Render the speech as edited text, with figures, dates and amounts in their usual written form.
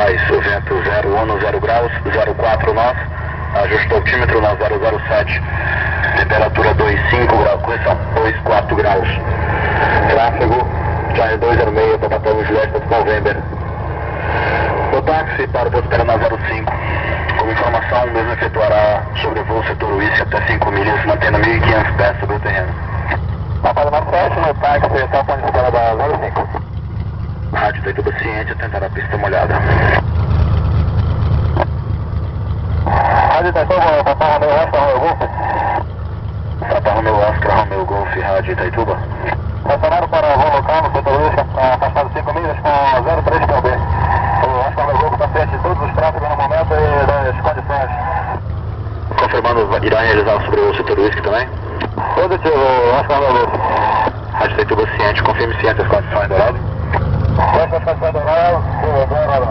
nós, o vento 01 no 0 graus, 04 nós, ajuste o altímetro na 007, temperatura 25 graus, correção, 24 graus. Tráfego, Charlie 206, Papa Tango Juliette, November. O táxi para o posto na 05. Como informação, o mesmo efetuará sobrevoo setor Uísque até 5 milhas, mantendo 1.500 pés sobre o terreno. Papa 97, no táxi, está com a espera da 05. Rádio Itaituba ciente, tentar a pista molhada. Rádio Itaituba, Papa Romeu Oscar, Romeu Golf. Papa Romeu Oscar, Romeu Golf, Rádio Itaituba. Retornaram para o voo local no setor Uísque, afastado 5 milhas com 03 kb. O Oscar Romeu Golf está ciente de todos os tráfegos no momento e das condições. Confirmando, irá realizar sobre o setor Uísque também? Positivo, Oscar Romeu Golf. Rádio Itaituba ciente, confirme ciente as condições do lado. As condições do lado,